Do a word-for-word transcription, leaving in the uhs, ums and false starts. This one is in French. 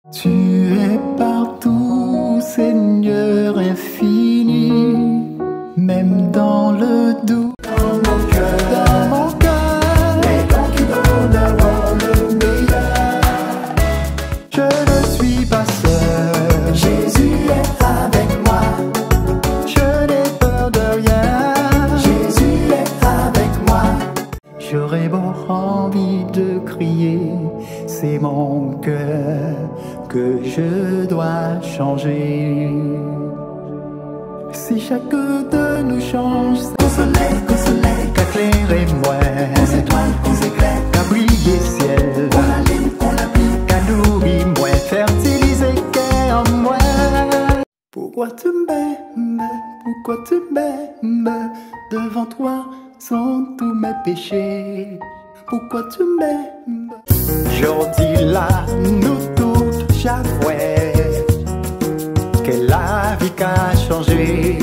Tu es partout, Seigneur infini, même dans le doute. Dans mon cœur, dans mon cœur, les dons qui donneront le meilleur. Je ne suis pas seul, Jésus est avec moi. Je n'ai peur de rien, Jésus est avec moi. J'aurais beau envie de crier, c'est mon cœur que je dois changer. Si chaque de nous change, qu'au soleil, qu'au soleil, qu'éclairez-moi, aux étoiles, aux éclairs, qu'à briller ciel, qu'on l'allume, qu'on l'applique, qu'à nourrir moi, fertiliser qu'en moi. Pourquoi tu m'aimes, pourquoi tu m'aimes, devant toi sont tous mes péchés. Pourquoi tu m'aimes? J'ordis là, nous tous, j'avouais que la vie qu'a changé.